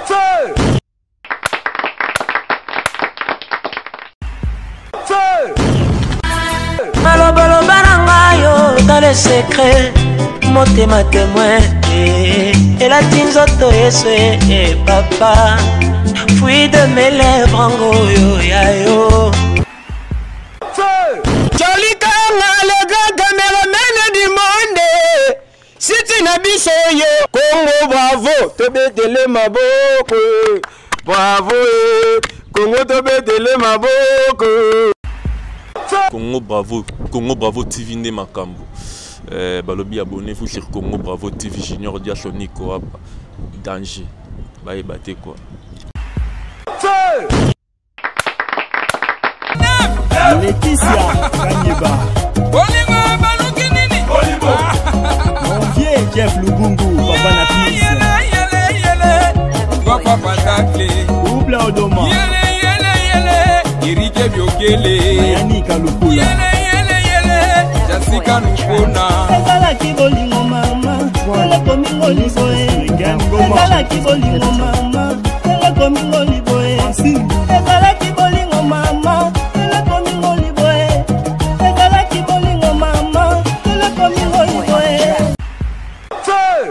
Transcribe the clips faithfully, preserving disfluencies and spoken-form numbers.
Feu! Feu! Malobolo barangayo dans le secret, motema témoin. Et la tinzoto eswe et papa, fruit de mes lèvres en goyo yayo. Feu! Joli Kanga, le grand caméraman du monde. Si tu n'habites pas yo, Congo bravo, te bétele maboko. Bravo, Congo te bétele maboko. Congo bravo, Congo bravo T V ne makambo. Euh, balobi abonné vous sur Congo bravo T V Junior Diachoni Koap. Danger. Baye bate quoi. Feu! Laetitia Kanyeba. Olingo baluki nini? Olingo. Mon vieux Jeff Lubungu, papa na pisse. Yele yele yele. Papa patakle. Ouble Odoma. Yele yele yele. Irike biokele. Mayani Kalukula. Yele yele yele. Jessica Nukona. Ezala kibolingo mama. Ele komingo liboe. Ezala kibolingo mama. Ele komingo liboe. Ezala kibolingo mama. Ele komingo liboe. Ezala kibolingo mama. Ele komingo liboe. Feu!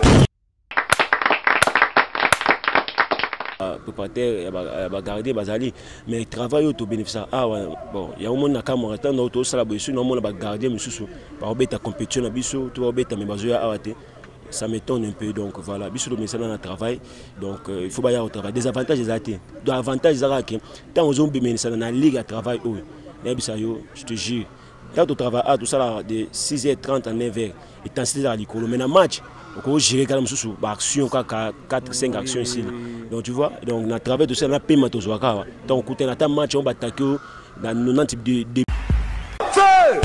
Préparateur, il va garder Bazali, mais il travaille au bénéfice. Ah ouais, bon, il y a un monde qui a un temps d'auto, ça la bouche, non, on va garder, mais sous, par rapport à la compétition, la biso, tu vas bêta, mais bazoya arrêté. Ça m'étonne un peu, donc voilà, biso le médecin dans le travail, donc euh, il faut pas y aller au travail. Des avantages, des avantages, des avantages, des avantages. Tant aux hommes, mais ça dans la ligue à travail, oh, je te jure. Quand tu travailles à tout ça là, de six heures trente à neuf heures, et tu as cité à l'école, mais dans le match, on peut gérer quand même sous action, quatre cinq actions ici. Donc tu vois, donc on travaille tout ça, on a payé matos waka. Donc quand on a un match, on va attaquer dans nos types de. Feu!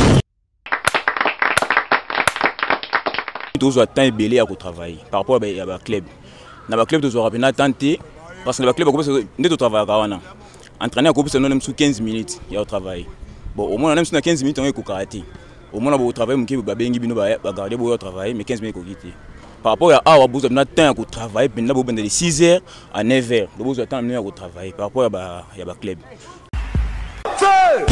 Tous ont temps belé à travailler par rapport à la club. Dans le club, tous ont rapidement tenté parce que le club a de travail à entraîner à couper sous quinze minutes, il y a au travail. Bon, au moins, on a quinze minutes, on est au karaté. Au moins, on a travail, on a garder au travail, mais quinze minutes, on quitte. Par rapport à ah, vous avez temps à travailler, puis vous avez de six heures à neuf heures. Vous avez temps à travailler par rapport à la club. Feu!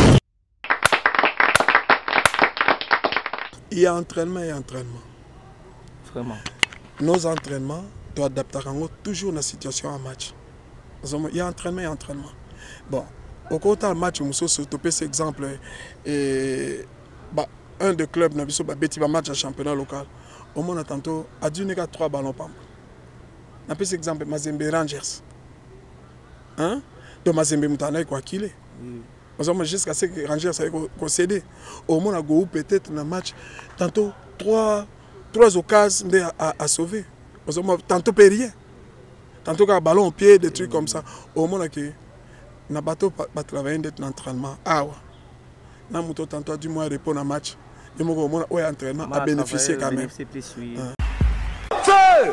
Il y a entraînement et entraînement. Vraiment. Nos entraînements doivent adapter toujours la situation en match. Il y a entraînement et entraînement. Bon, au côté du match, nous avons topé cet exemple. Et, bah, un des clubs, nous avons un match à championnat local. Au moins, tantôt, à Dieu, il y a trois ballons. Nous avons cet exemple, Mazembe Rangers. Hein? Donc, Mazembe Moutana, quoi qu'il est. Nous avons jusqu'à ce que Rangers ait concédé. Au moins, on a peut-être dans le match, tantôt, trois. Trois occasions à, à sauver. Tantôt pas rien. Tantôt qu'un ballon au pied, des trucs comme ça. Au moment que na bateau pas travailler d'être l'entraînement. Ah ouais. Na muto tantôt du moins répondre à match. Et moi au moment où entraînement à bénéficier quand même. Feu!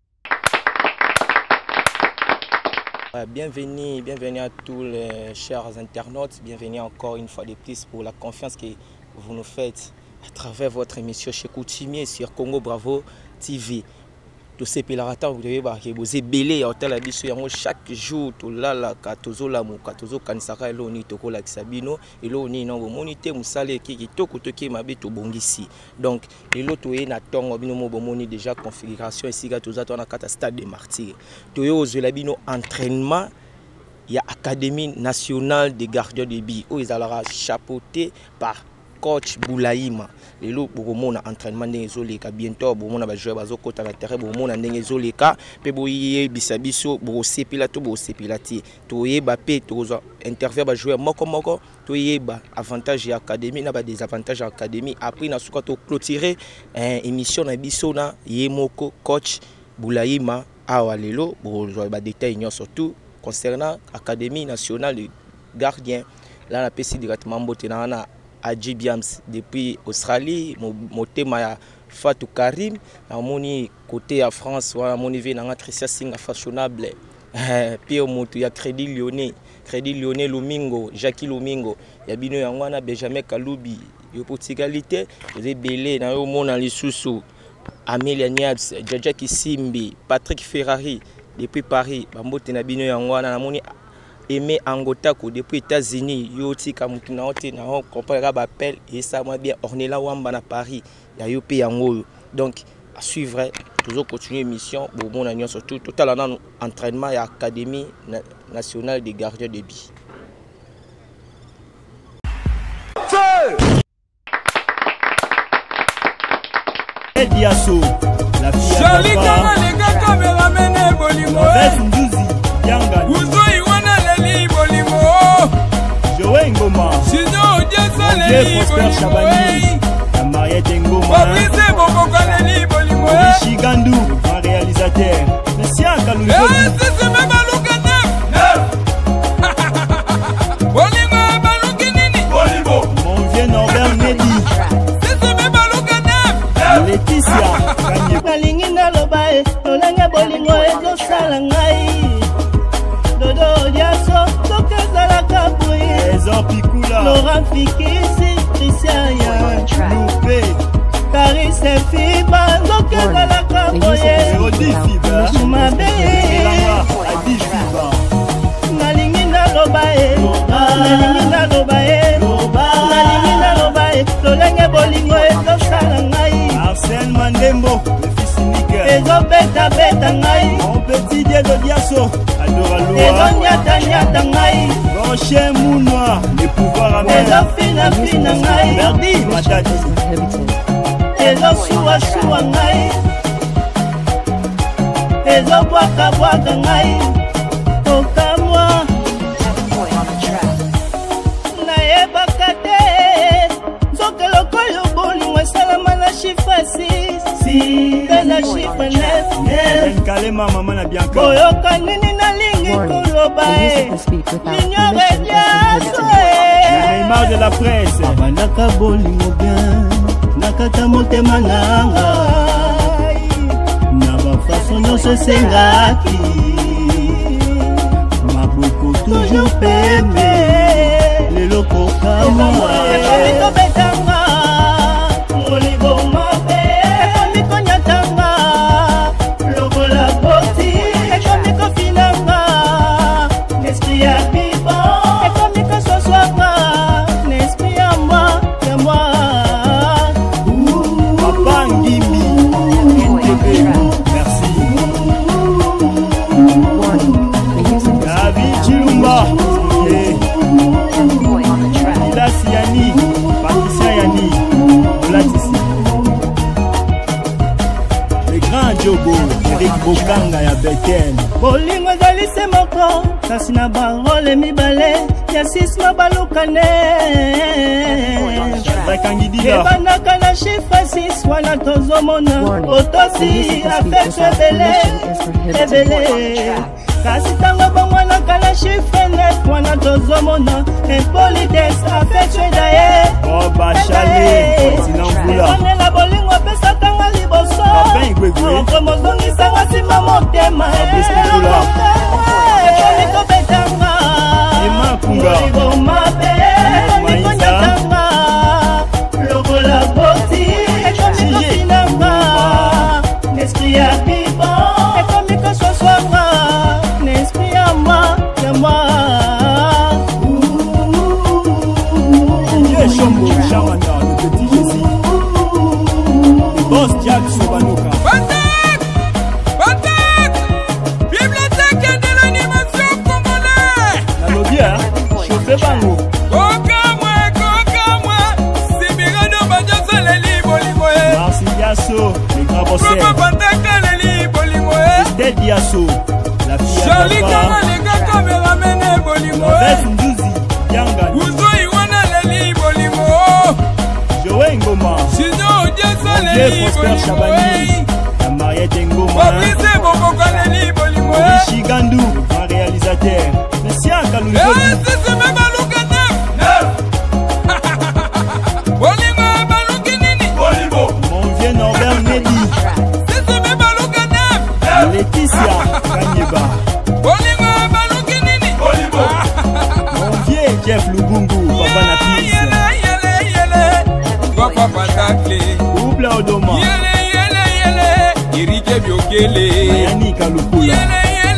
Bienvenue, bienvenue à tous les chers internautes. Bienvenue encore une fois de plus pour la confiance que vous nous faites à travers votre émission chez Coutumier sur Congo Bravo T V. Tous ces pilarata, vous devez voir que vous êtes belé à hôtel Abisso chaque jour. Tout là, là, katozo la mou, katozo kanisaka elo ni toko la kisabino, elo ni non monité musale qui qui toko toki mabe to bongisi. Donc, elo toye na tongo bino mo bomoni déjà configuration ici katoza to na kata stade des martyrs. Toyo ozolabino entraînement. Il y a Académie nationale des gardiens de but où ils allaient chapeauté par coach Boulaïma. Les lots pour mon entraînement d'Ezoleka bientôt pour mon joueur bazo kota na terrain pour mon d'Ezoleka pe boye bisabiso bo sepilato bo sepilati toye ba pe tozo interview ba joueur moko moko toye ba avantage ya académie na ba désavantage académie après na suka to clôturer émission na biso na yemoko coach Boulaïma awa lelo bo ba détail surtout concernant Académie nationale de gardiens. Là, on a passé directement à Adji Biams depuis Australie, mon thème est Fatou Karim, mon côté à France, mon niveau dans Tricia Singh fashionable, puis il y a Crédit Lyonnais, Crédit Lyonnais Lumingo, Jackie Lumingo, il y a Bino Yangwana, Benjamin Kaloubi, il y a Portigalité, il y a Belé, il y a Amélia Niabs, Djadja Kissimbi, Patrick Ferrari, depuis Paris bambote na bino yango wana namoni Aimé Angotako depuis États-Unis yoti kamukina ote na on comprendre ba appel et ça moi bien Ornella Wamba na Paris ya yopi yango donc à suivre toujours continuer mission bon bon agnon surtout total en entraînement et académie nationale des gardiens de but. Diasso, la fille Charlie Kama les gars caméra mené bolimo. Nduzi, Yanga. Uzo iwana leli bolimo. Joe Ngoma. Sinon Diasso leli bolimo. La Mariette Ngoma. Fabrice Boko leli bolimo. Chigandou, un réalisateur. Monsieur Kalou. Eh, c'est même Balouka neuf. Bolimo Balouka nini. Bolimo. Mon vieux Norbert Medi. Laetitia Nalingi nalobae Lolenge bolingo ezosala ngai Dodo Diasso Tokezala kabui Ezor Pikula Laurent Fikisi Christian Loupé Caris Fiba Tokezala kaboye Odi Fiba Mabe Adi Fiba Nalingi nalobae Nalingi nalobae Nalingi nalobae Lolenge bolingo ezosala ngai Arsène Mandembo, le fils unique. Ezo beta beta ngai. Mon petit Dieu de Diasso, adora loa. Ezo nyata nyata ngai. Rocher Mounoir, les pouvoirs amers. Ezo fina fina ngai. Verdi, matati. Ezo soua soua ngai. Ezo boaka boaka ngai. Toka moi. Naeba kate. Zoke lokoyo boli mwa salama na chiffre six. Si, na chiffre neuf. Kalema mama na Bianca. Boyoka nini na lingi koloba e. L'ignore Diasso e. Neymar de la presse. Abandaka boli mo bien. Nakata motema nanga. Na ba façon nyonso sengaki. Maboko toujours pembe. Lelo kokama. Eko betanga. Oligo mabe. Eko miko nyatanga. Logo la boti. Eko miko finanga. L'esprit ya bibo. Eko miko soswanga. L'esprit ya moi, ya moi. Papa Ngimi. N T B. Merci. David Chilumba. Yani, Patricia Yani, Olatisi. Le grand Diogo, Eric Bokanga ya Beken. Bolingo ezali se moko, kasi na barole mibale, ya sisma balukane. Ebandaka na chiffre six, wana tozomona, otosi, afetu ebele, ebele. Kasi tango bomwana kala chiffre neuf wana tozomona impolitesse affection daye oh bachale sinambula onela bolingo pesa kanga liboso onko mozongisa ngasima motema bisikula komiko betanga emakunga oligo mabe komiko nyatanga lokola boti ekomiko finanga l'esprit ya bibo ekomiko soswanga l'esprit à moi, à moi. Dieu Chombo, Chamanda, le petit Jésus. Le boss Jack Sobanoka. Bandak! Bandak! Bibliothèque de l'animation congolaise. La lobia, chauffé bango. Coca moi, coca moi. C'est Mirano Bandiasso, les libres, limoé. Marcy Diasso, les grands bossers. Promo Bandak, les libres, limoé. C'était Diasso. Charlie Kama les gars caméra mené bolimo. Nduzi, Yanga. Uzo iwana leli bolimo. Joe Ngoma. Sinon Diasso leli bolimo. La Mariette Ngoma. Fabrice Boko leli bolimo. Chigandou, un réalisateur. Monsieur Kalou. Eh, c'est même Balouka neuf. Bolimo Balouka nini. Bolimo. Mon vieux Norbert Medi. C'est même Balouka neuf. Laetitia Kanyeba. Bolimo Balouka nini. Bolimo. Mon vieux Jeff Lubungu, papa na pisse. Yele yele yele. Papa patakle. Double Odoma. Yele yele yele. Irike biokele. Yannick Alukula. Yele yele.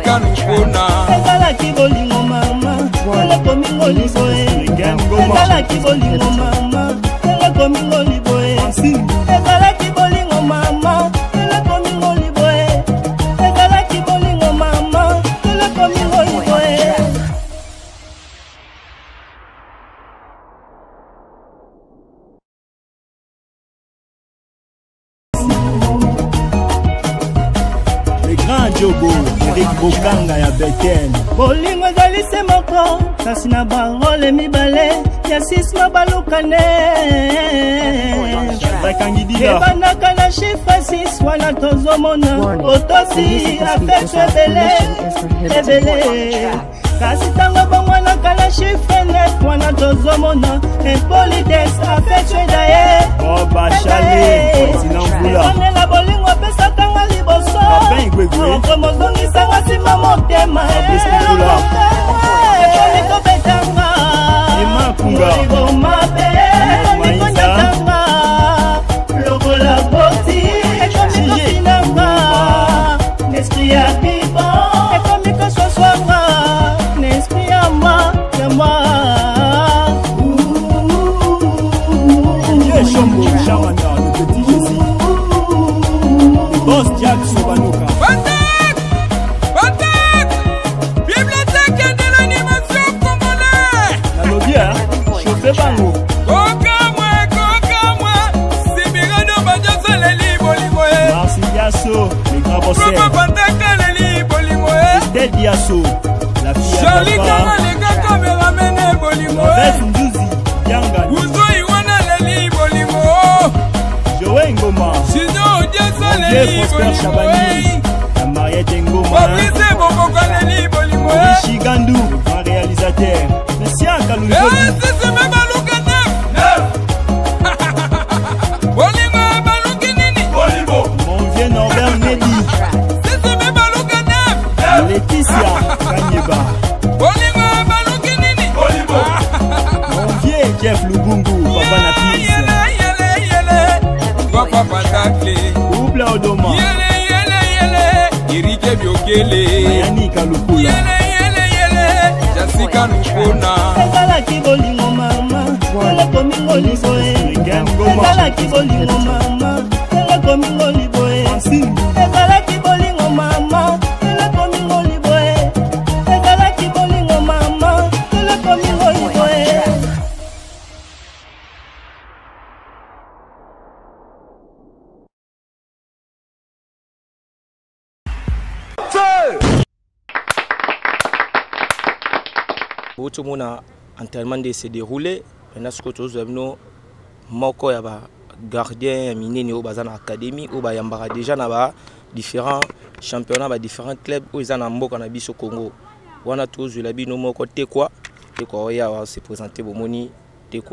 Jessica Nupona ezalaki bolingo mama elekomi ngoliboe ezalaki bolingo mama elekomi ngoliboe ezalaki bolingo mama elekomi ngoliboe ezalaki bolingo mama elekomi ngoliboe. Jogo, Eric Bokanga ya Beten. Bolingo ezali se moko, kasi na barole mibale, ya sis na balukane. Ebandaka na chiffre six, wana tozomona, otosi afetu ebele, ebele. Kasi tango bongwanaka na chiffre neuf, wana tozomona, impolitesse afetu edaye. Oh, bachale, sinambula. Ekonela bolingo pesaka nga liboso. Mozongisanga sima motema ekoni kobetanga oligo mabe ekoni konyatanga lokola boti ekomi kofinanga nesprit ya bibo ekomi kososwanga nesprit ya ma ya ma Shombo Shamana, le petit Jésus. Boss Jack Sobanuka. Bango. Koka mwe, koka mwe, Sibirano Banjoso Leli Bolimoe. Marcy Diasso, les grands bosseurs. Promo Pantaka Leli Bolimoe. Estelle Diasso, la fille à Charlie Kama les gars caméramene Bolimoe. Veste Ndouzi, Yanga. Uzo Iwana Leli Bolimoe. Joe Ngoma. Sinon Diasso Leli Bolimoe. La Mariette Ngoma. Fabrice Bokoka Leli Bolimoe. Rishi Gandou, le grand réalisateur. Monsieur Akalouzo. Laetitia Kanyeba. Bolingo baluki nini? Bolibo. Mon vieux Jeff Lubungu, papa na pisse. Yele yele yele. Papa patakle. Oubla Odoma. Yele yele yele. Irike Biokele. Mayani Kalukula. Yele yele yele. Jessica Nupona. Ezalaki bolingo mama, elekomi ngoliboe. Ezalaki bolingo mama, elekomi ngoliboe. Ezalaki bolingo mama. Tout le monde a entraînement de se dérouler. Maintenant, ce que nous avons, moko ya ba gardien minene au bazana académie au ba yambara déjà na ba différents championnats ba différents clubs où ils en ont mboka na biso Congo. Wana tous la bino moko te quoi te quoi ya va se présenter bomoni te quoi.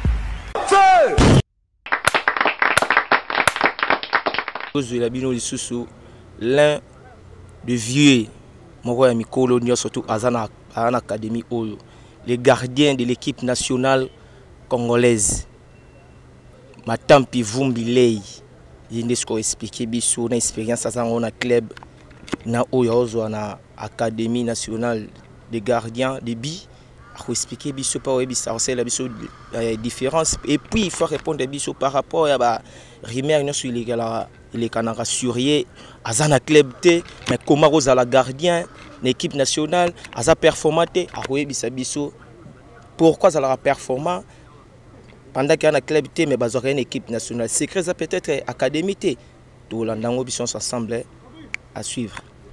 Tous la bino lisusu l'un de vieux moko ya mikolo nyo surtout azana en académie Oyo, les gardiens de l'équipe nationale congolaise. Matampi Vumbilei, il faut expliquer biso na expérience à un club na Oyo na académie nationale des gardiens de bi. Il faut expliquer biso par biso c'est la biso différence et puis il faut répondre biso par rapport à ba rimer no sur les les canards assurés à un club té mais comment aux la gardien l'équipe nationale a performé à biso pourquoi ça a performant pendant qu'il y a un club mais il y a une équipe nationale secret ça peut-être académie tout l'andango biso s'assemble à suivre.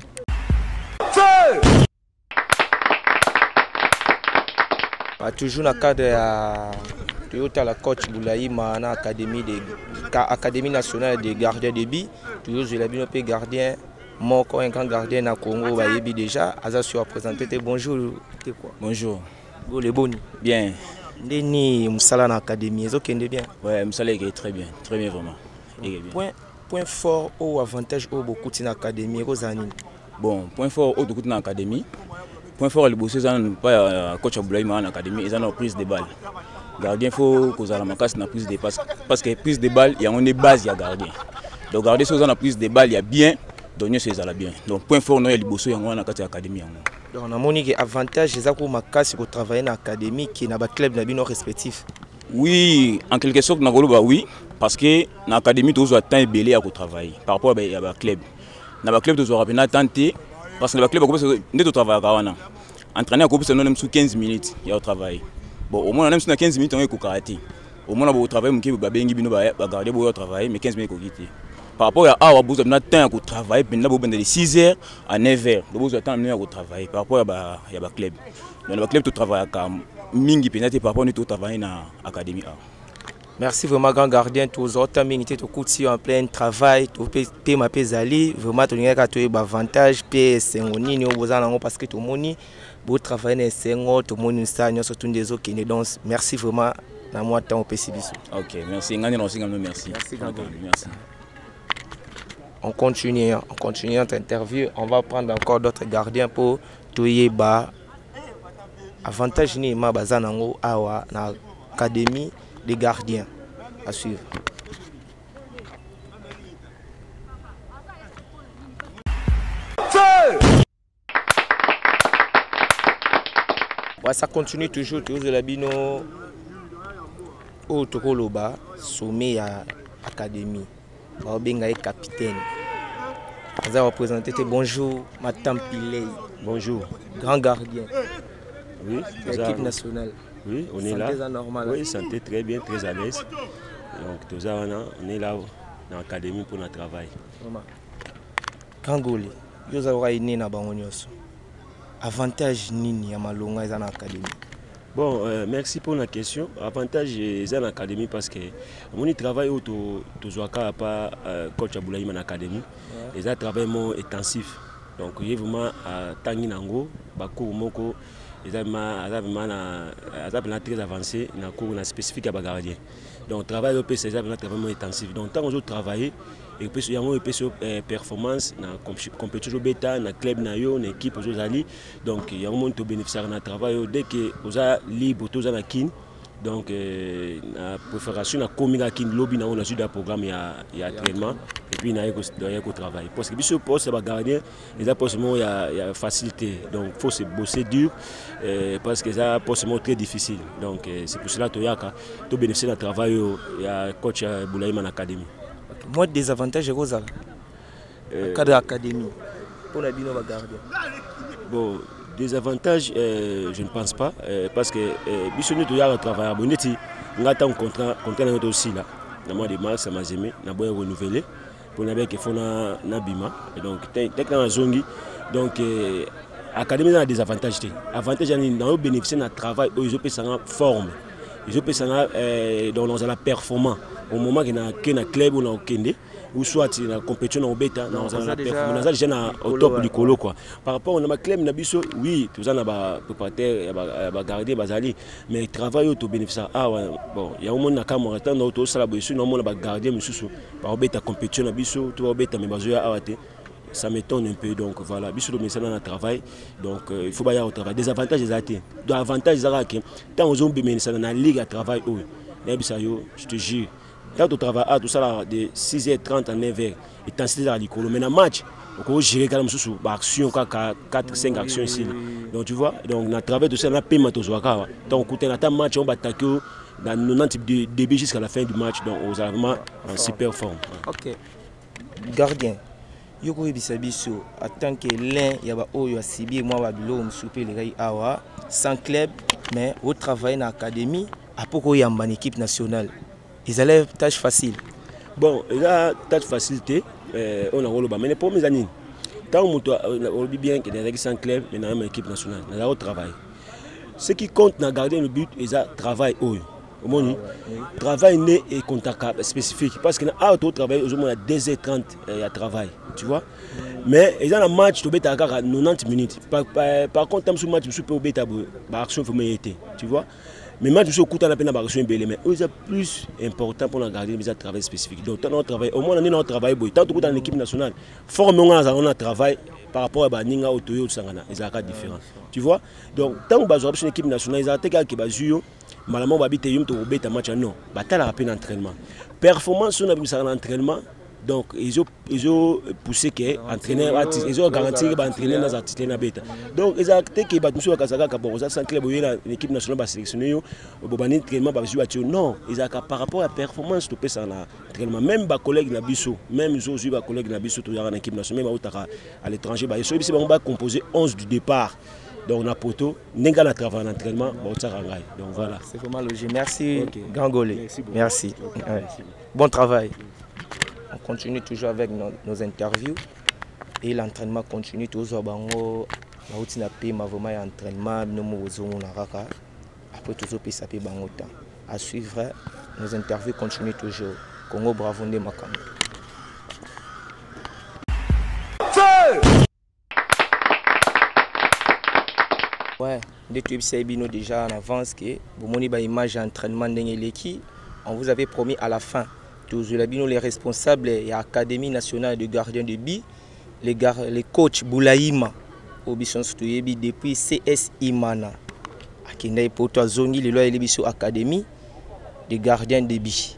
Toujours dans le cadre de Toyota la coach Boulaïma na académie de académie nationale des gardiens de bi toujours je l'ai bien appelé gardien mon un grand gardien na Congo va yebi déjà aza sur présenter bonjour t'es quoi bonjour go le boni bien ndeni musala na académie ezo kende bien ouais musala est très bien très bien vraiment bien. point point fort ou avantage au beaucoup na académie rozani bon point fort au beaucoup na académie point fort le bossé ça pas coach Boulaïma en académie ils ont prise de balle gardien faut que ça la macasse na prise de passe parce que prise de balle il y a une base il y a gardien donc gardien si on a prise de balle il y a bien donc nyonso ezala bien donc point fort no ya liboso yango wana kati ya académie yango. Donc namoni ke avantage eza ko makasi ko travailler na académie qui na ba club na bino respectif. Oui, en quelque sorte na goloba oui parce que na académie tozo temps ebele ya ko travailler par rapport à ba club. Na ba club tozo rapena tenter parce que ba club ko nde to travailler ka wana. Entraîner ko pesa no même sous quinze minutes ya travailler. Bon au moins même sous quinze minutes on ko karaté. Au moins on travailler mki ba bengi bino ba garder bo travailler mais quinze minutes ko quitter. Par rapport à awa vous avez temps pour travailler pendant vous de six heures à neuf heures vous avez temps pour travailler par rapport à ba ya ba club dans le club tu travailles comme mingi penate par rapport à tout travailler dans académie A. Merci vraiment grand gardien tous autres minutes to kuti en plein travail to pe ma pezali vraiment to ngaka to ba avantage pe sengoni ni obozana ngo parce que to moni bo travailler na sengo to moni ça nyoso tout des autres qui donc merci vraiment na moi temps au P C B. OK, merci ngani na singa merci. Merci grand merci. On continue, on continue notre interview. On va prendre encore d'autres gardiens pour touyer bas. Avantage ni ma bazanango awa na académie des gardiens à suivre. Feu! Ouais, ça continue toujours, toujours la bino au Tokoloba, sommet à académie. Benga est capitaine. Vous avez représenté. Bonjour, Madame Piley. Bonjour. Grand gardien. Oui. L'équipe nationale. Oui, on est santé là. Normal, oui, santé très bien, très à l'aise. Donc, tout ça, on est là dans l'académie pour notre travail. Grand Goli, vous avez né dans Bangonyos. Avantage nini à Malonga dans l'académie? Bon, euh, merci pour la question. Avantage est dans l'académie parce que mon travail au Tozoaka pas coach Aboulaïma dans l'académie. Et un travail intensif. Donc il y a vraiment Tangi Nango, Bakou Moko, ils ont très avancé dans le cours spécifique à Bagardien. Donc le travail au P C c'est vraiment intensif. Donc tant que travailler et puis il y a une performance na compétition bêta na club na yo na équipe aux ali donc il y a un monde to bénéficiaire na travail dès que aux a libre tous na kin donc na préfération na communauté kin lobby na on a suivi programme il y a il y a entraînement et puis na y ko travail parce que biso poste ba gardien les a possiblement il y a il y a facilité donc faut se bosser dur parce que ça possiblement très difficile donc c'est pour cela to yaka to bénéficier na travail il y a coach Boulaïma na académie. Moi, des avantages, c'est le cadre d'académie pour la bino gardien. Bon, des avantages, euh, je ne pense pas, euh, parce que si nous avons travaillé à Bonnetti, nous avons un contrat, contrat aussi là. Dans le mois de mars, ça m'a aimé, nous avons renouvelé pour nous qu'il faut na bima. Et donc, dès que nous avons donc l'académie a des avantages. Avantage, nous avons bénéficié d'un travail où ils ont pu s'en former. Ils ont pu s'en dans la performance. Au moment qu'il y a un club ou un kende ou soit une compétition en bêta dans un performance déjà au top du colo quoi par rapport à un club nabiso oui tout ça n'a pas préparateur ba garder bazali mais travail au bénéfice ah bon il y a un monde na camera tant auto sala boisu non monde ba garder mususu par bêta compétition nabiso tout bêta mais bazo ya awate ça m'étonne un peu donc voilà biso le message dans le travail donc il faut bailler au travail des avantages des athées des avantages zarake tant aux hommes bénéfice dans la ligue à travail oh je te jure. Quand tu travailles à tout ça de six heures trente à neuf heures, intensité dans l'école. Mais dans le match, on peut gérer quand même sous action, quatre cinq actions ici. Donc tu vois, donc on a travaillé tout ça, on a payé tout ça. Donc on a un match, on va attaquer dans quatre-vingt-dix de début jusqu'à la fin du match. Donc on est vraiment en super forme. Ok. Gardien, Yoko Ibisabiso, en tant que l'un, il y a un Sibi, moi, Babilo, je suis le Awa, sans club, mais au travail dans l'académie, à pourquoi il y a une équipe nationale. Ils allaient une tâche facile. Bon, il y a une tâche facilité. Euh, on a rôle bas. Mais les premières années, tant on dit bien qu'il y a des sans club, mais dans une équipe nationale, on a un travail. Ce qui compte dans garder le but, c'est le travail. Le travail n'est et contact spécifique. Parce que dans le travail, aujourd'hui, à deux heures trente, il y a travail. Tu vois? Mais il y a un match, tu as quatre-vingt-dix minutes. Par, par, par contre, dans ce match, tu peux faire une action. Tu vois? Mais moi, je suis au coût de la peine de mais c'est plus important pour la garder des travail spécifique. Donc, tant travail, au moins, on est dans le travail, tant que dans l'équipe nationale, formellement, on a un travail par rapport à Ninga, Otoyo, Sangana, ils ont un différent. Tu vois? Donc, tant que on a une équipe nationale, ils ont un travail qui est malamment, on va habiter, on va habiter un match, non, on va faire un entraînement. Performance, on a un entraînement, Donc ils ont ils ont poussé que entraîneur ils ont garanti que entraîneur dans attitré na beta. Donc ils ont acté que batumsu bakazaka ka bon ça sans club une équipe nationale ba sélectionné yo bobani entraînement ba jouer non, ils ont par rapport à performance to pesa na entraînement même ba collègue na biso, même ils ont joué ba collègue na biso to ya na équipe nationale même à l'étranger ba ils sont ba composer onze du départ. Donc on a poto nenga na travail en entraînement ba tsaranga. Donc voilà. C'est vraiment logique. Merci okay. Gangolé. Merci. Merci. Okay. Ouais. Bon travail. On continue toujours avec nos, nos interviews et l'entraînement continue toujours. Bango, la routine a payé ma vraiment entraînement, nous nous raka. Après toujours puis ça paye bango temps. À suivre, nos interviews continuent toujours. Congo Bravo de Makam. Ouais, depuis Saibino déjà en avance que vous monez ba image d'entraînement d'Engeleki, on vous avait promis à la fin. Toujours les responsables de l'Académie nationale de gardiens de billes, les, gar les coachs Boulaïma, depuis C S Imana. Akenda poto zongi le loi elebiso Académie de gardiens de billes.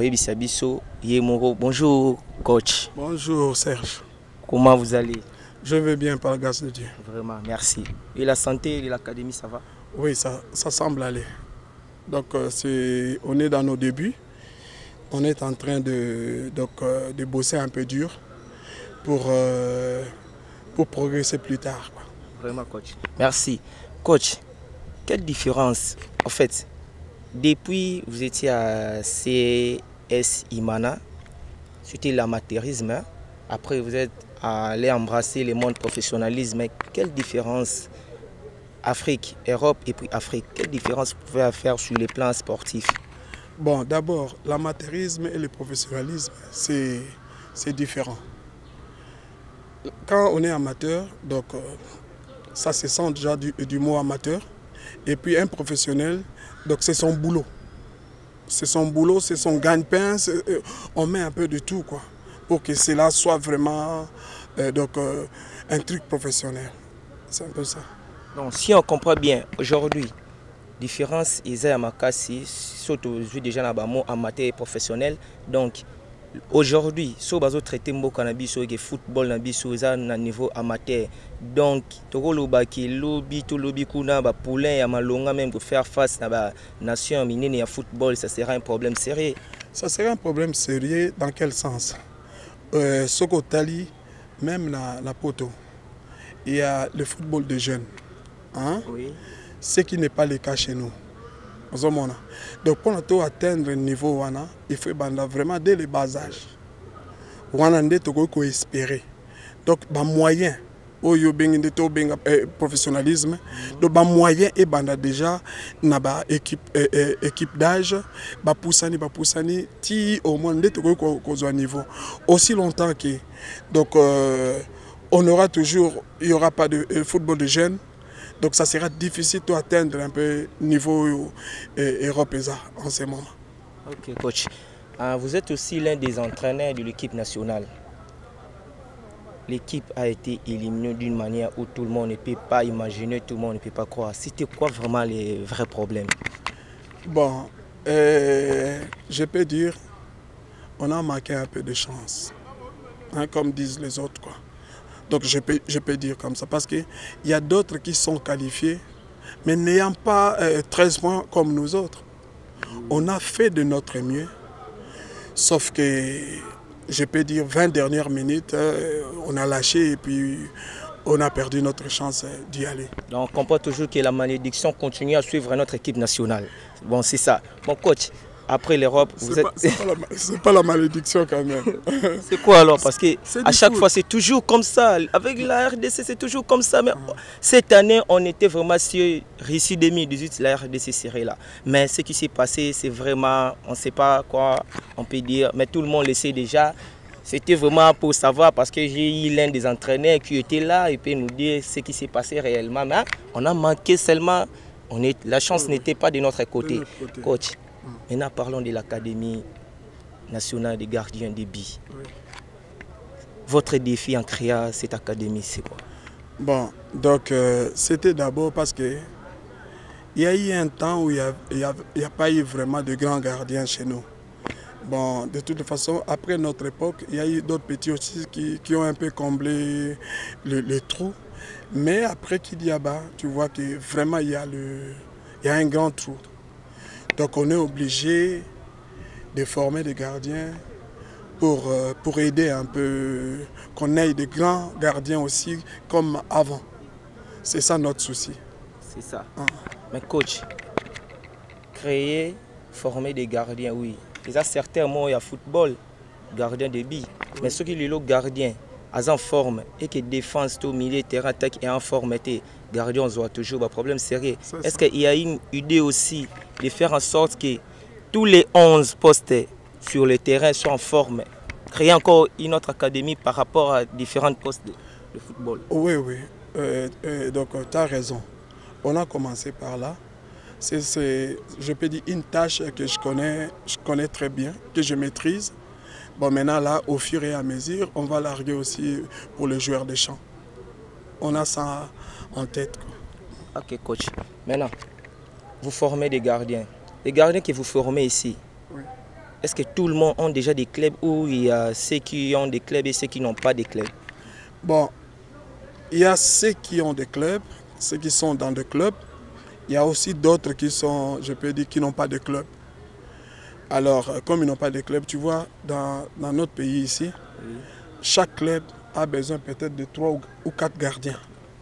Bonjour coach. Bonjour Serge. Comment vous allez? Je vais bien par la grâce de Dieu. Vraiment, merci. Et la santé de l'Académie, ça va? Oui, ça, ça semble aller. Donc euh, on est dans nos débuts. On est en train de, donc, euh, de bosser un peu dur pour, euh, pour progresser plus tard. Quoi. Vraiment, coach. Merci. Coach, quelle différence, en fait, depuis vous étiez à C S Imana, c'était l'amateurisme, hein? Après vous êtes allé embrasser le monde professionnalisme, quelle différence Afrique, Europe et puis Afrique, quelle différence vous pouvez faire sur les plans sportifs? Bon, d'abord, l'amateurisme et le professionnalisme, c'est différent. Quand on est amateur, donc euh, ça se sent déjà du, du mot amateur. Et puis un professionnel, donc c'est son boulot. C'est son boulot, c'est son gagne-pain. On met un peu de tout, quoi, pour que cela soit vraiment euh, donc, euh, un truc professionnel. C'est un peu ça. Donc, si on comprend bien, aujourd'hui, différence Isaïa Makassi, surtout déjà dans le amateur et professionnel. Donc aujourd'hui, si on traite le cannabis et le football à niveau amateur, donc lobby tout lobby kuna ba poulain ya malonga même pour faire face à la nation minine et football, ça sera un problème sérieux. Ça sera un problème sérieux dans quel sens? euh, Soko Tali, même la, la poto, il y a le football de jeunes. Hein? Oui. Ce qui n'est pas le cas chez nous. Donc pour atteindre le niveau, il faut vraiment dès le bas âge. On a espérer. Donc les moyens, le professionnalisme, donc les moyens et déjà na ba équipe équipe d'âge, ba poussani ba poussani ti au moins de niveau. Aussi longtemps que donc euh, on aura toujours, il y aura pas de euh, football de jeunes. Donc ça sera difficile d'atteindre un peu le niveau européen en ce moment. Ok coach. Euh, vous êtes aussi l'un des entraîneurs de l'équipe nationale. L'équipe a été éliminée d'une manière où tout le monde ne peut pas imaginer, tout le monde ne peut pas croire. C'était quoi vraiment les vrais problèmes? Bon, euh, je peux dire, on a manqué un peu de chance, hein, comme disent les autres, quoi. Donc je peux, je peux dire comme ça, parce qu'il y a d'autres qui sont qualifiés, mais n'ayant pas euh, treize points comme nous autres. On a fait de notre mieux, sauf que, je peux dire, vingt dernières minutes, euh, on a lâché et puis on a perdu notre chance d'y aller. Donc on comprend toujours que la malédiction continue à suivre notre équipe nationale. Bon, c'est ça. Mon coach, après l'Europe, vous êtes... C'est pas, pas la malédiction quand même. C'est quoi alors? Parce que à chaque fois, c'est toujours comme ça. Avec la R D C, c'est toujours comme ça. Mais cette année, on était vraiment sur Russie deux mille dix-huit, la R D C serait là. Mais ce qui s'est passé, c'est vraiment, on ne sait pas quoi on peut dire. Mais tout le monde le sait déjà. C'était vraiment pour savoir, parce que j'ai eu l'un des entraîneurs qui était là et peut nous dire ce qui s'est passé réellement. Mais on a manqué seulement, on est, la chance n'était pas de notre côté. De notre côté. Coach. Maintenant, parlons de l'Académie nationale des gardiens des billes. Oui. Votre défi en créant cette académie, c'est quoi? Bon, donc euh, c'était d'abord parce que il y a eu un temps où il n'y a, a, a pas eu vraiment de grands gardiens chez nous. Bon, de toute façon, après notre époque, il y a eu d'autres petits aussi qui, qui ont un peu comblé le, le trou. Mais après Kidiaba, tu vois que vraiment il y a, le, il y a un grand trou. Donc on est obligé de former des gardiens pour, pour aider un peu, qu'on ait de grands gardiens aussi comme avant. C'est ça notre souci. C'est ça. Ah. Mais coach, créer, former des gardiens, oui. Il y a certains mots, il y a football, gardien de billes. Oui. Mais ceux qui sont gardiens, ils en forme et qui défense tout milieu, terrain, attaque et en forme, gardien, on voit toujours un problème sérieux. Est-ce qu'il y a une idée aussi de faire en sorte que tous les onze postes sur le terrain soient en forme, créer encore une autre académie par rapport à différents postes de, de football? Oui, oui. Euh, euh, donc, tu as raison. On a commencé par là. C'est, je peux dire, une tâche que je connais, je connais très bien, que je maîtrise. Bon, maintenant, là, au fur et à mesure, on va larguer aussi pour les joueurs de champ. On a ça en tête, quoi. Ok, coach. Maintenant, vous formez des gardiens. Les gardiens que vous formez ici, oui. Est-ce que tout le monde a déjà des clubs ou il y a ceux qui ont des clubs et ceux qui n'ont pas de clubs? Bon, il y a ceux qui ont des clubs, ceux qui sont dans des clubs. Il y a aussi d'autres qui sont, je peux dire, qui n'ont pas de club. Alors, comme ils n'ont pas de club, tu vois, dans, dans notre pays ici, oui. Chaque club a besoin peut-être de trois ou quatre gardiens.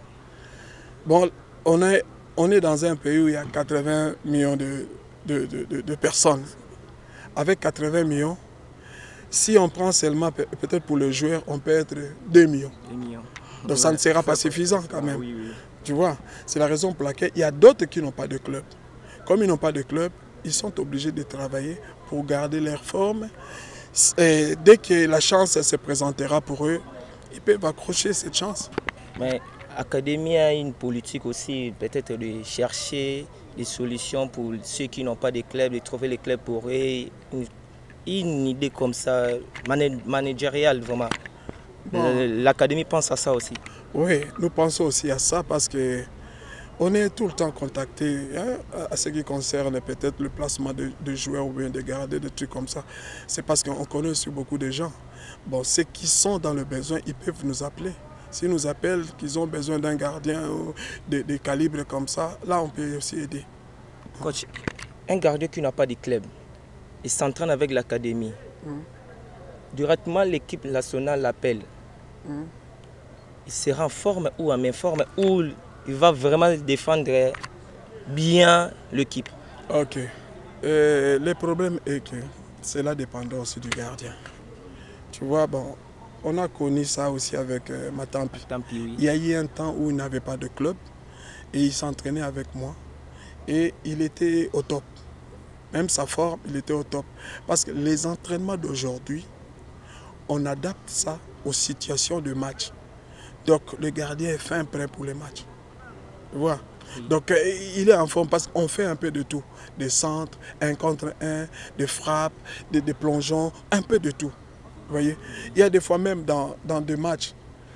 Bon, on est, on est dans un pays où il y a quatre-vingts millions de, de, de, de, de personnes. Avec quatre-vingts millions, si on prend seulement, peut-être pour le joueur, on peut être deux millions. deux millions. Donc ouais, ça ne sera pas suffisant quand même. Oui, oui. Tu vois, c'est la raison pour laquelle il y a d'autres qui n'ont pas de club. Comme ils n'ont pas de club, ils sont obligés de travailler pour garder leur forme. Et dès que la chance se présentera pour eux, ils peuvent accrocher cette chance. Mais l'Académie a une politique aussi, peut-être de chercher des solutions pour ceux qui n'ont pas de club, de trouver les clubs pour eux. Une, une idée comme ça, managériale vraiment. Bon. L'Académie pense à ça aussi. Oui, nous pensons aussi à ça parce que on est tout le temps contacté hein, à ce qui concerne peut-être le placement de, de joueurs ou bien de gardiens, des trucs comme ça. C'est parce qu'on connaît aussi beaucoup de gens. Bon, ceux qui sont dans le besoin, ils peuvent nous appeler. S'ils nous appellent qu'ils ont besoin d'un gardien ou de, de calibre comme ça, là on peut aussi aider. Coach, un gardien qui n'a pas de club, il s'entraîne avec l'académie. Mm. Directement l'équipe nationale l'appelle. Mm. Il sera en forme ou en main forme ou il va vraiment défendre bien l'équipe. Ok. Euh, le problème est que cela dépend aussi du gardien. Tu vois, bon, on a connu ça aussi avec euh, Matampi. Matampi oui. Il y a eu un temps où il n'avait pas de club et il s'entraînait avec moi et il était au top. Même sa forme, il était au top. Parce que les entraînements d'aujourd'hui, on adapte ça aux situations de match. Donc le gardien est fin prêt pour les matchs. Tu vois? Oui. Donc euh, il est en forme parce qu'on fait un peu de tout. Des centres, un contre un, des frappes, des, des plongeons, un peu de tout. Vous voyez? Il y a des fois même dans, dans des matchs,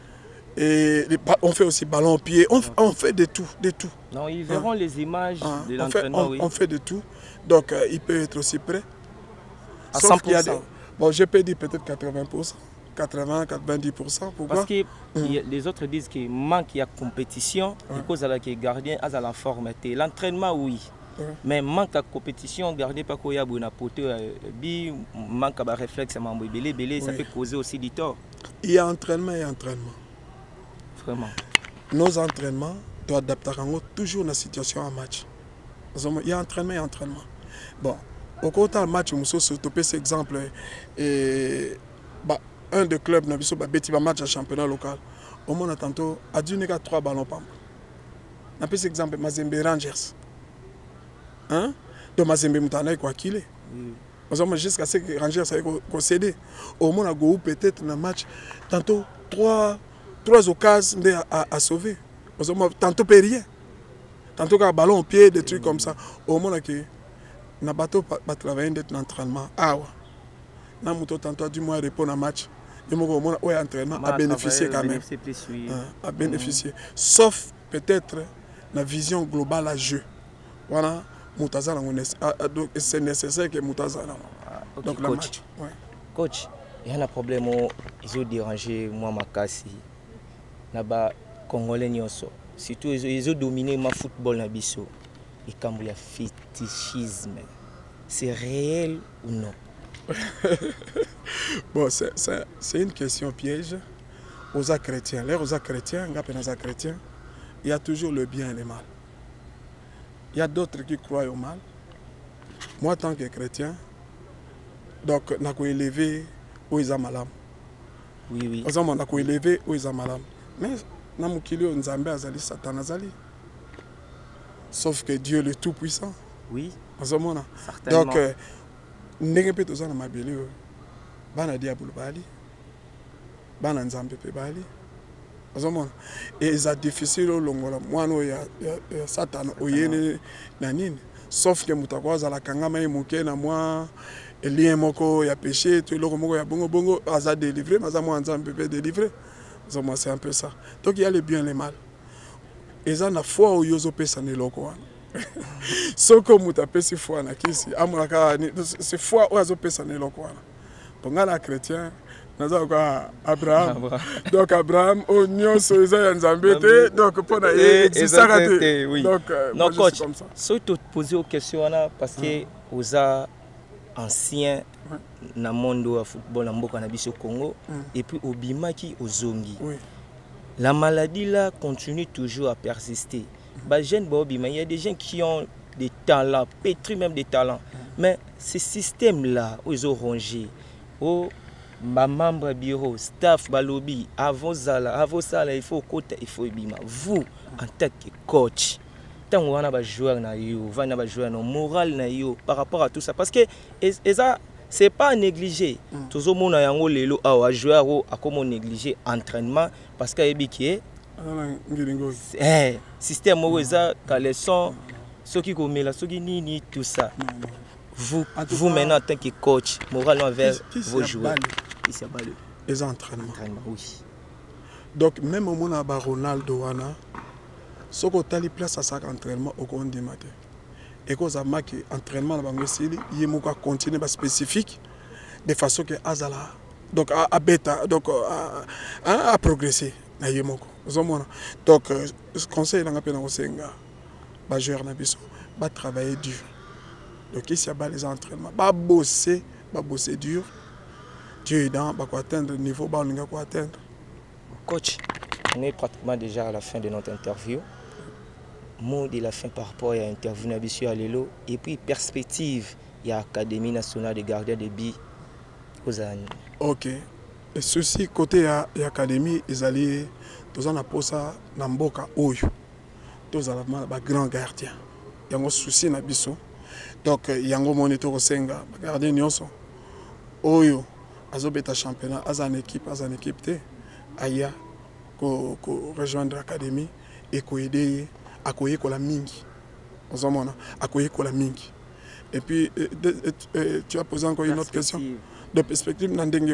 et les, on fait aussi ballon au pied, on, on fait de tout, de tout. Non, ils verront hein? les images hein? de l'entraînement. On, oui. on fait de tout. Donc euh, il peut être aussi prêt. À cent pour cent. Des, bon, je peux dire peut-être quatre-vingts pour cent. quatre-vingts à quatre-vingt-dix pour cent. Pourquoi? Parce que mmh. les autres disent qu'il manque de compétition, ouais. Parce que les gardiens ont la forme. L'entraînement, oui. Ouais. Mais manque de compétition, gardien pas qu'il y a un poteau, manque de réflexe, ça peut causer aussi du tort. Il y a entraînement et entraînement. Vraiment. Nos entraînements doivent adapter toujours dans la situation en match. Il y a entraînement et entraînement. Bon, au côté du match, je vais topé cet exemple. Et, bah, un des clubs n'a pas match à championnat local. Au moins, tantôt, à Dieu, trois ballons par mois. On a pris cet exemple, Mazembe Rangers. Hein? Donc, Mazembe Moutana, quoi qu'il est. Jusqu'à ce que Rangers ait concédé. Au moins, on a peut-être dans le match, tantôt, trois, trois occasions à, à sauver. Tantôt, pas rien. Tantôt, un ballon au pied, des trucs comme ça. Au moins, on a pas travaillé dans l'entraînement. Ah ouais. On a tantôt du moins répondre à match. Et mon entraînement a bénéficié quand même. A bénéficié. Sauf peut-être la vision globale à jeu. Voilà. C'est nécessaire que Moutazala. Okay, donc coach. le match. Ouais. Coach, il y a un problème, ils ont dérangé moi ma casse. Là-bas, Congolais nyonso. Surtout ils ont dominé ma football na biso. Et comme il y a fétichisme, c'est réel ou non? Bon, c'est une question piège. Aux chrétiens, les aux chrétiens, aux chrétiens, il y a toujours le bien et le mal. Il y a d'autres qui croient au mal. Moi, en tant que chrétien, donc, je suis élevé où ils ont malade. Oui, oui. Je suis élevé où ils ont malade. Mais, je suis élevé où Satan azali. Sauf que Dieu le Tout-Puissant. Oui. Certainement. Donc, ndenge pe toza na mabele o bana diabolo bali bana nzambe pe bali azomona et ça difficile longola mwana ya, ya, ya Satan oyene na nini sauf que mutakwaza la kangama ye muke na moi lien moko ya péché to loko moko ya bongo bongo aza délivré mais moi nzambe pe délivré azomona c'est un peu ça donc il y a le bien et le mal et ça na foi o yozo pesa ne loko wana soko mutapesi foi na kisi amulaka c'est foi oazo pesa ne lokwana ponga la chrétien naza kwa Abraham donc Abraham o nyonso eza ya nzambe te donc pona ye existaka te donc non coach so te poser aux questions parce que oza ancien na monde du football na mboka na biso Congo et puis obimaki ozongi la maladie là continue toujours à persister. Bah, jeune Bobby, mais il y a des gens qui ont des talents, pétris même des talents. Mais ce système-là, ils ont rongé. Oh, ma membre bureau, staff, balobi, avant ça, avant ça, il faut côté, il faut bima. Vous, en tant que coach, tant qu'on a des joueurs na yo, on a des joueurs na moral na yo par rapport à tout ça, parce que ça, c'est pas à négliger. Tout le monde a yango lelo a joueur a comment négliger entraînement parce qu'il y a biqué. Eh, système où ça, quand les sons, ceux qui commettent la, ceux qui ni tout ça. Vous, vous maintenant en tant que coach, moralement envers vos joueurs. Les entraînements. Oui. Donc même au moment où Ronaldo wana, ce qu'on a place à ça entraînement au condi matin. Et qu'on a marqué entraînement dans le style, il y a continuer à spécifique de façon que azala donc à, à bêta donc à, à, à progresser. Donc, ce conseil est que les joueurs vont travailler dur. Donc, ici, il y a les entraînements. Ils vont bosser, ils vont bosser dur. Dieu est dans, ils vont atteindre le niveau qu'ils vont atteindre. Coach, on est pratiquement déjà à la fin de notre interview. Mot de la fin par rapport à l'interview de Alelo. Et puis, perspective, il y a l'Académie nationale des gardiens de billes aux années. Ok. Et ceci, côté à l'académie, ils allaient, tous en apposa, Namboka, Oyo. Tous en a grand gardien. Il y a un souci na biso. Donc, il y a un moniteur au Senga, gardien Nyonso. Oyo, azobeta championnat, azan équipe, azan équipe te. Aya, ko rejoindre l'académie et ko aider à koyer ko la mingi. On à koyer ko la mingi. Et puis, tu as posé encore une autre question. De perspective,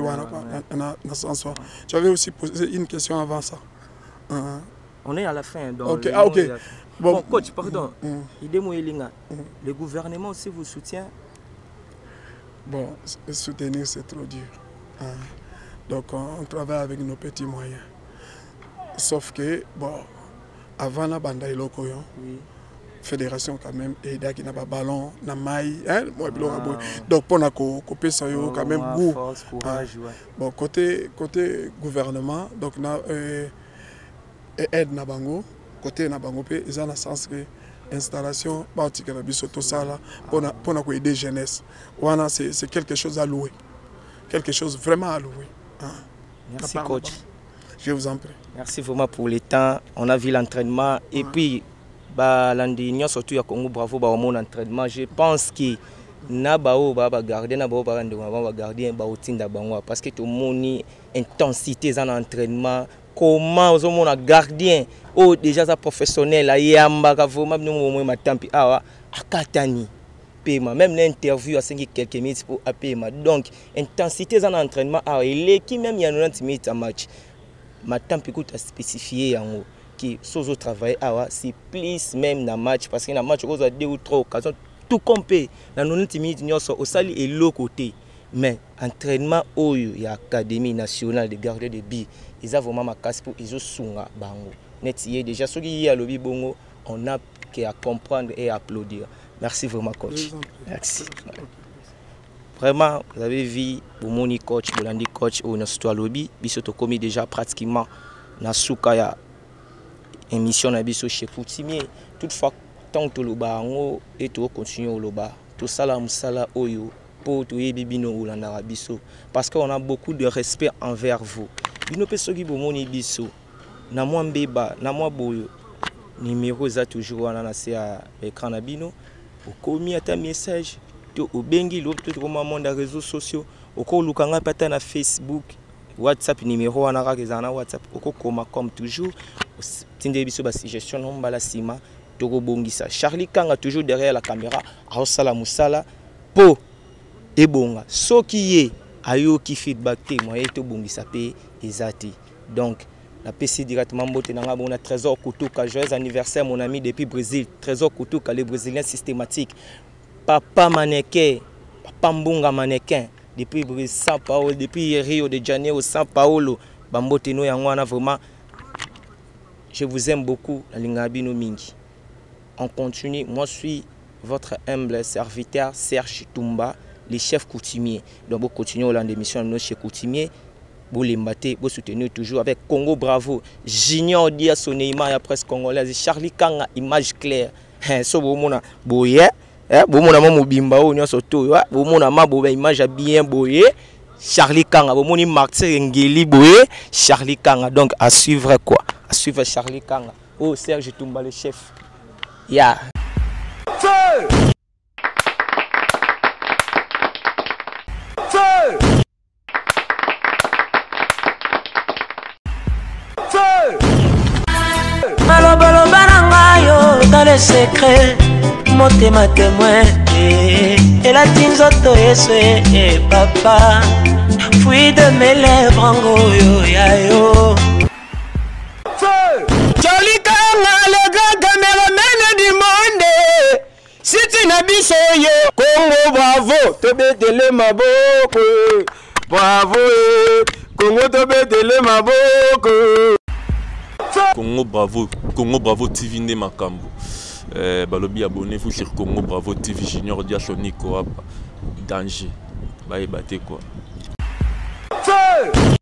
tu avais aussi posé une question avant ça. Uh -huh. On est à la fin. Donc okay. Ah, ok. Bon, bon, coach, pardon. Mm -hmm. Le gouvernement aussi vous soutient? Bon, soutenir, c'est trop dur. Uh -huh. Donc, on, on travaille avec nos petits moyens. Sauf que, bon, avant la bande de l'Okoyon, oui. Fédération quand même et là qui n'a pas ballon na maille hein moi ah. Donc pour na couper ça yo quand même goût ah. Bon côté côté gouvernement donc na euh, aide na bango côté na bango pe ils ont la sens que installation partie na biso tout ça là pour na pour na aider jeunesse wana c'est c'est quelque chose à louer quelque chose vraiment à louer ah. Merci coach. Je vous en prie. Merci vraiment pour le temps. On a vu l'entraînement et ah. puis bah l'Andignon surtout à Congo Bravo bah mon entraînement je pense que na bao ba ba garder na bao ba ba garder ba otinda bango parce que tout moni intensité dans l'entraînement comment aux mon gardien oh déjà ça professionnel là yamba ka vraiment nous moi matampi awa akatani paiement même l'interview à cinq quelques minutes pour paiement donc intensité dans l'entraînement ah il est qui même il y a quatre-vingt-dix minutes à match matampi coûte à spécifier en haut qui sont travail c'est plus même dans match parce que dans match on a deux ou trois occasions tout compé dans nos minutes nous sommes au sali et l'autre côté mais entraînement oyo ya Académie nationale de garder de but ils ont vraiment ma casse pour ils ont sunga bango net y déjà ceux qui y a lobby bongo on a qu'à comprendre et applaudir. Merci vraiment coach. Merci. Vraiment, vous avez vu mon coach, Bolandi coach au notre lobby, biso to commis déjà pratiquement na souka ya émission na biso chez Coutumier. Toutefois tant que le bango et to continuer au loba. Tout ça la musala oyo pour to yebibino olanda biso parce qu'on a beaucoup de respect envers vous. Bino pe soki bomoni biso na moi mbeba na moi boyo numéro za toujours wana na se à écran na bino au commis à ta message to au bengi l'autre tout moment dans réseaux sociaux au ko lukanga pata na Facebook WhatsApp numéro wana ka kezana WhatsApp au ko koma comme toujours tinde biso ba suggestion no mbala sima to ko bongisa Charlie Kanga toujours derrière la caméra a sala musala po ebonga soki ye ayo ki feedback te moyen to bongisa pe ezati donc la P C directement mbote nanga bona Trésor Kutuka joyeux anniversaire mon ami depuis Brésil Trésor Kutuka les Brésiliens systématiques papa mannequin papa mbunga mannequin depuis São Paulo depuis Rio de Janeiro São Paulo bambote no yangwana vraiment je vous aime beaucoup la lingabino mingi on continue moi je suis votre humble serviteur Serge Tumba les chefs coutumiers donc vous continuez dans l'émission nos chefs coutumiers vous les battez, vous soutenez toujours avec Congo Bravo, Junior Dia Soneima, ya presse congolaise, Charlie Kanga, image claire. Hein, so vous mona boye, hein, vous mona mamu bimba ou nyo soto, vous mona ma boye image bien boye, Charlie Kanga, vous moni Martin Ngeli boye, Charlie Kanga. Donc à suivre quoi? À suivre Charlie Kanga. Oh Serge Tumba le chef. Ya. Feu! Feu! Maloboloba nangayo dans le secret motema témoin et la tinzoto eswe et papa fruit de mes lèvres angoyo yayo Charlie Kanga le grand caméraman du monde si tu n'habites yo Congo bravo te betele maboko bravo Congo te betele maboko Congo Bravo, Congo Bravo T V ne makambo. Euh, balobi abonnez-vous sur Congo Bravo T V Junior Dia Sonico Danger. Bye bate quoi. Feu!